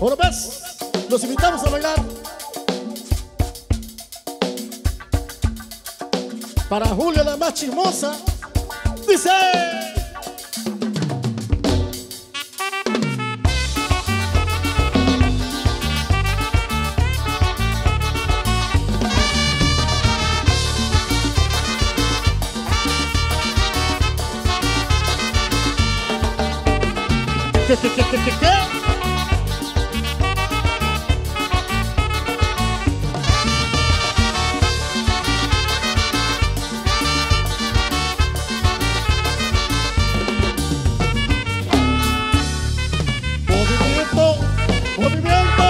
Ahora más, los invitamos a bailar. Para Julia la más chismosa, dice. ¿Qué? Movimiento, movimiento.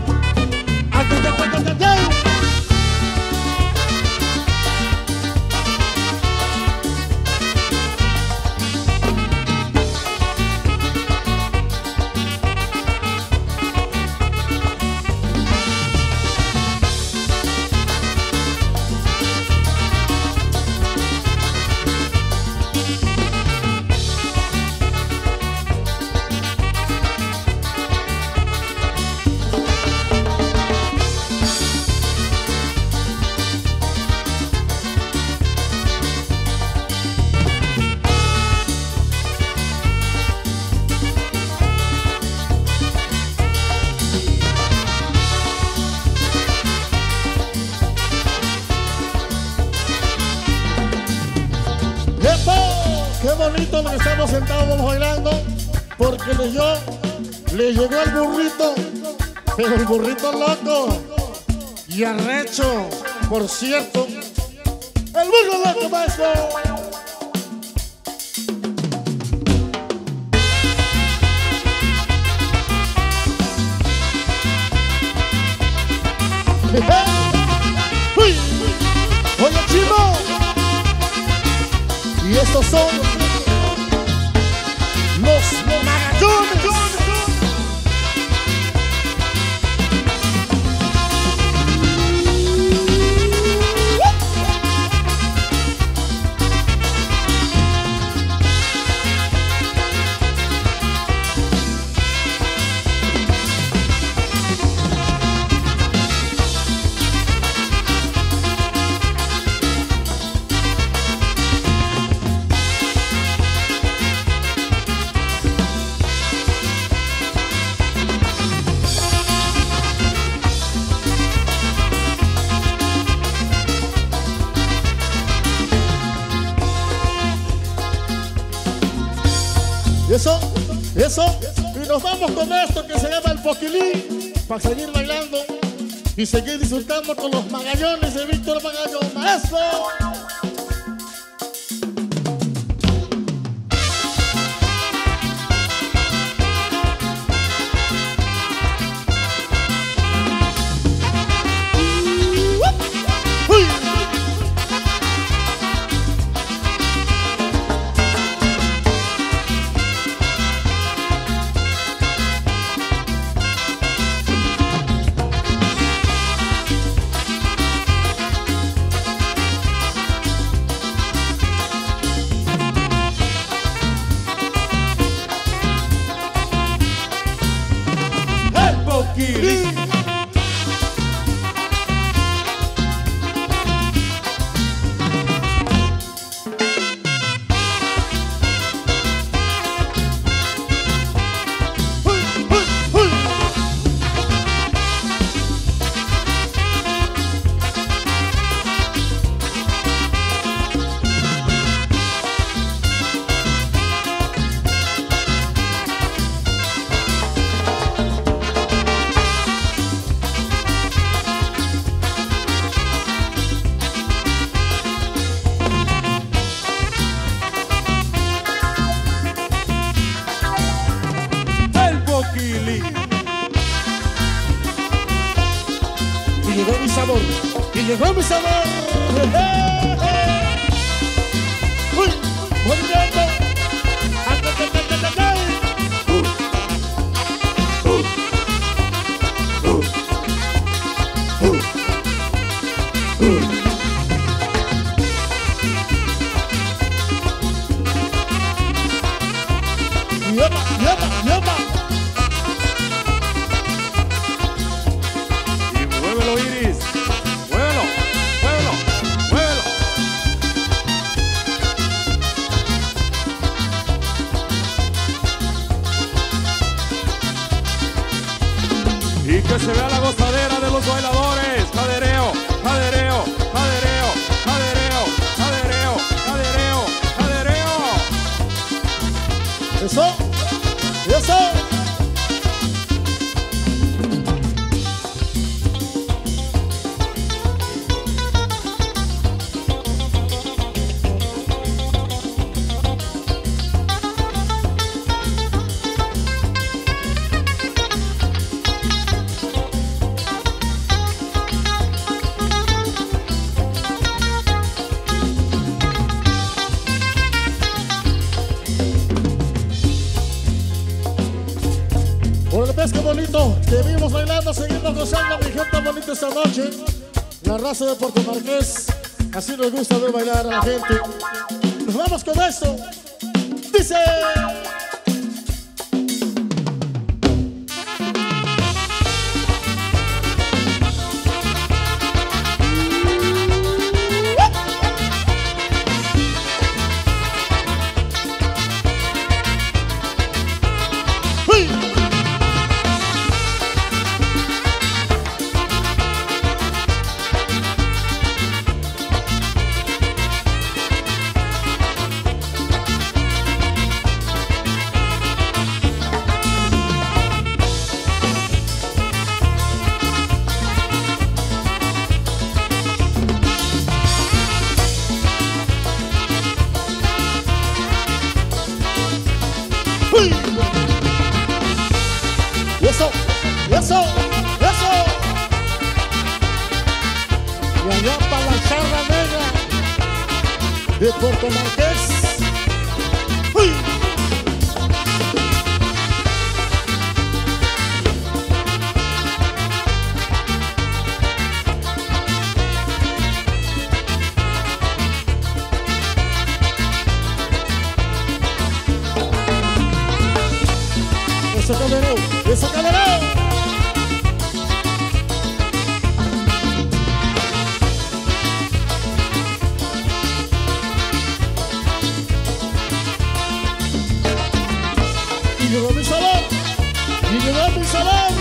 Qué bonito lo que estamos sentados bailando, porque le llegó el burrito, pero el burrito loco y arrecho, por cierto, el burro loco, maestro. ¡Uy! Oye, Chimo, y estos son los Magallanes. Eso, y nos vamos con esto que se llama el Poquilí, para seguir bailando y seguir disfrutando con los Magallanes de Víctor Magallón, maestro. Y llegó mi sabor, y llegó mi sabor. Uy, movimiento. Que se vea la gozadera de los bailadores. Cadereo, cadereo, cadereo, cadereo, cadereo, cadereo, cadereo. Eso, eso. Qué bonito, que vimos bailando, seguimos gozando, mi gente bonita esta noche. La raza de Puerto Marqués, así nos gusta ver bailar a la gente. Nos vamos con esto. Dice... Eso, eso, eso. Y allá para la charla negra de Puerto Marqués. ¡Uy! Eso cadereo, eso cadereo. Y llegó mi salón, y llegó mi salón.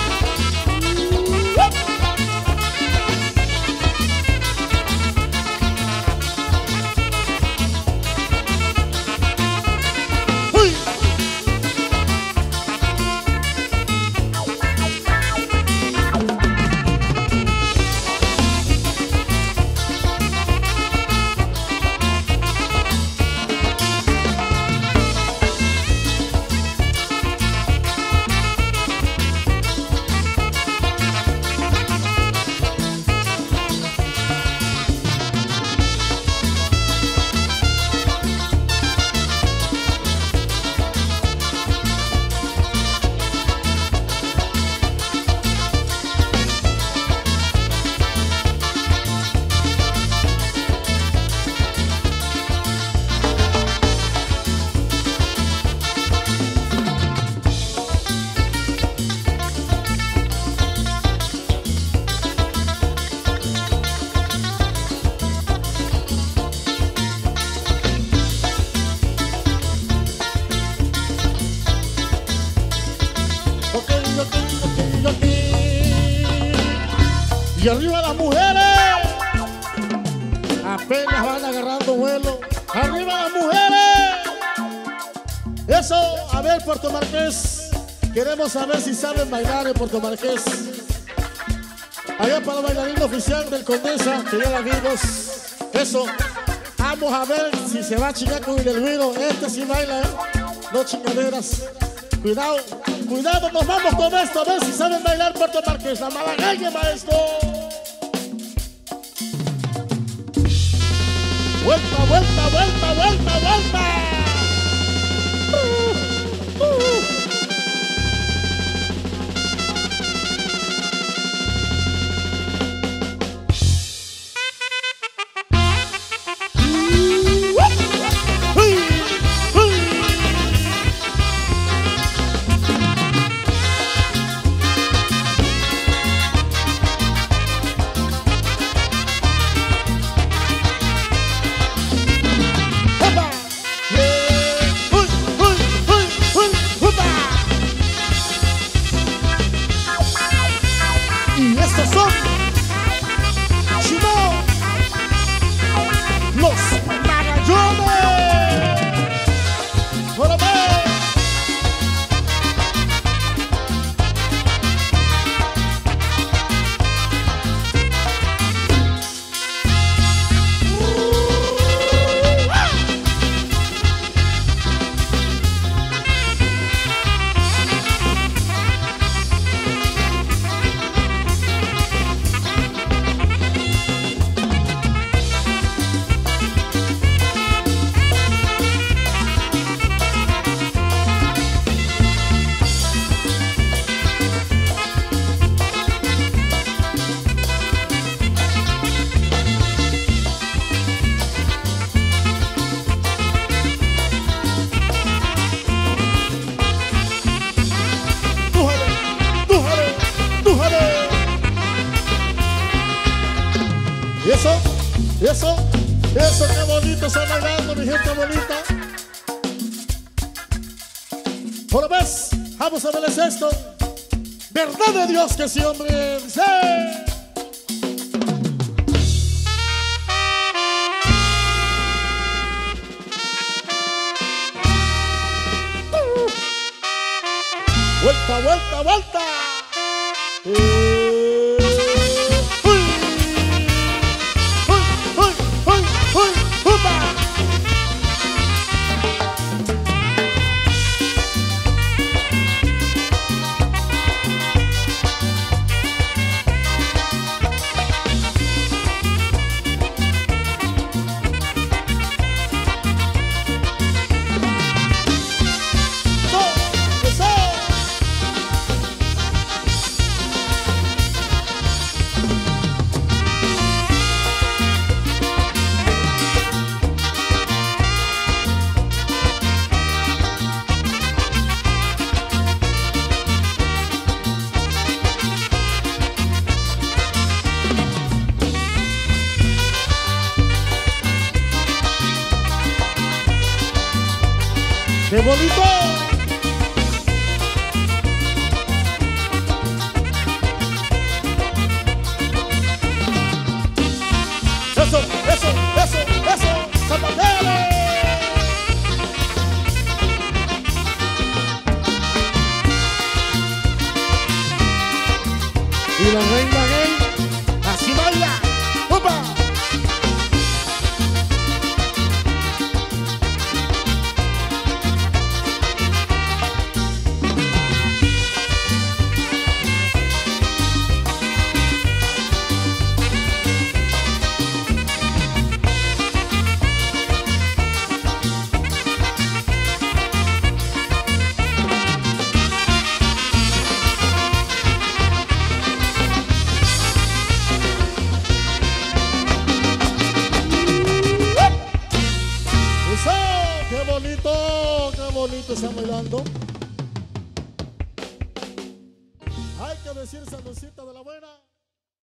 Y arriba las mujeres, apenas van agarrando vuelo. Arriba las mujeres. Eso, a ver, Puerto Marqués, queremos saber si saben bailar en Puerto Marqués. Allá para el bailarín oficial del Condesa, que ya la vimos. Eso, vamos a ver si se va a chingar con el Elviro. Este sí baila, no chingaderas. Cuidado, cuidado, nos vamos con esto, a ver si saben bailar Puerto Marqués. La malagueña, maestro. Vuelta, vuelta, vuelta, vuelta, vuelta. Eso, qué bonito está bailando, mi gente bonita. Por vez, vamos a ver esto. Verdad de Dios que sí, hombre. ¡Sí! Vuelta, vuelta, vuelta. Uy, uy, uy, uy, upa. ¡Qué bonito! ¡Eso, eso, eso, eso! ¡Zapatele! Y la reina gay, así baila. ¡Opa! Qué bonito están bailando. Hay que decir, Salucita.